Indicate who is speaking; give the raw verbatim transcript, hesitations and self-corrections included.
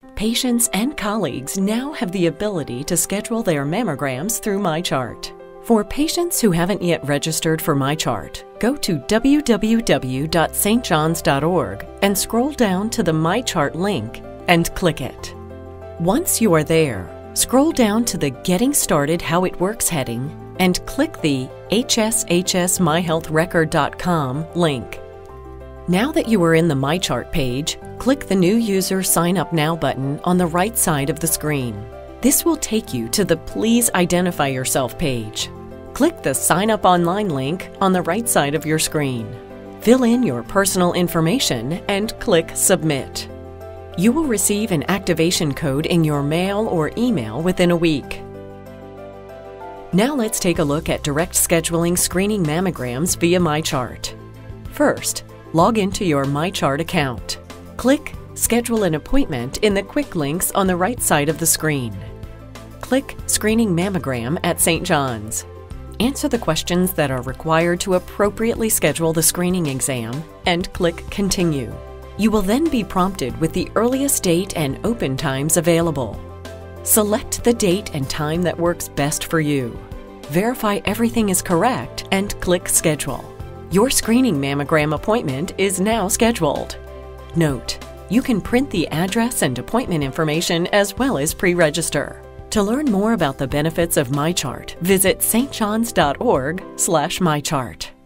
Speaker 1: Patients and colleagues now have the ability to schedule their mammograms through MyChart. For patients who haven't yet registered for MyChart, go to w w w dot s t johns dot org and scroll down to the MyChart link and click it. Once you are there, scroll down to the Getting Started How It Works heading and click the H S H S my health record dot com link. Now that you are in the MyChart page, click the New User Sign Up Now button on the right side of the screen. This will take you to the Please Identify Yourself page. Click the Sign Up Online link on the right side of your screen. Fill in your personal information and click Submit. You will receive an activation code in your mail or email within a week. Now let's take a look at direct scheduling screening mammograms via MyChart. First, log into your MyChart account. Click Schedule an Appointment in the quick links on the right side of the screen. Click Screening Mammogram at Saint John's. Answer the questions that are required to appropriately schedule the screening exam and click Continue. You will then be prompted with the earliest date and open times available. Select the date and time that works best for you. Verify everything is correct and click Schedule. Your screening mammogram appointment is now scheduled. Note: you can print the address and appointment information as well as pre-register. To learn more about the benefits of MyChart, visit s t johns dot org slash mychart.